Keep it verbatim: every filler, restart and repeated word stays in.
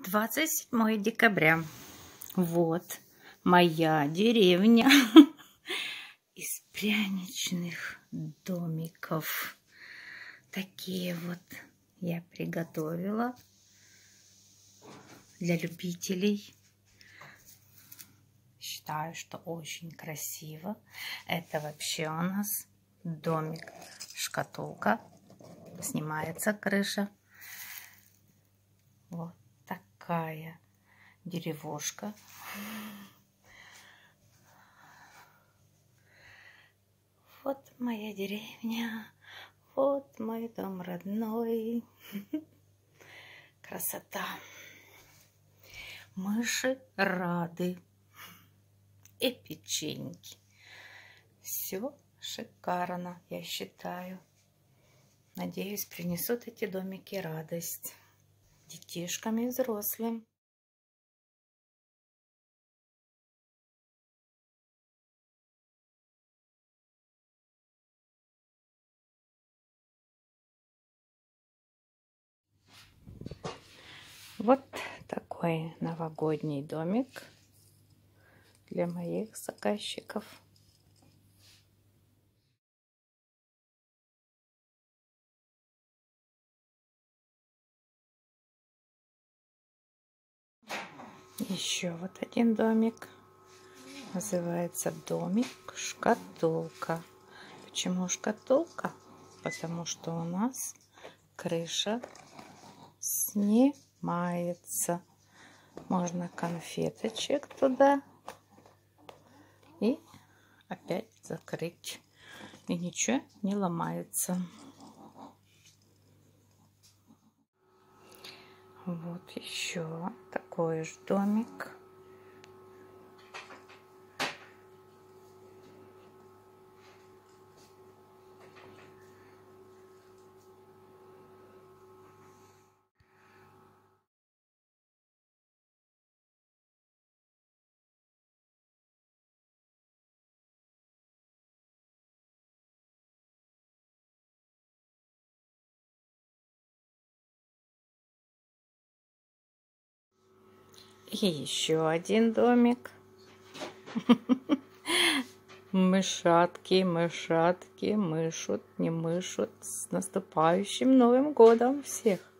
двадцать седьмое декабря. Вот моя деревня из пряничных домиков. Такие вот я приготовила для любителей. Считаю, что очень красиво. Это вообще у нас домик, шкатулка, снимается крыша. Вот такая деревушка. Вот моя деревня, вот мой дом родной. Красота. Мыши рады. И печеньки. Все шикарно, я считаю. Надеюсь, принесут эти домики радость детишкам и взрослым. Вот такой новогодний домик для моих заказчиков. Еще вот один домик. Называется домик шкатулка. Почему шкатулка? Потому что у нас крыша снимается. Можно конфеточек туда и опять закрыть. И ничего не ломается. Вот еще такой же домик. И еще один домик. Мышатки, мышатки, мышут, не мышут. С наступающим Новым годом всех!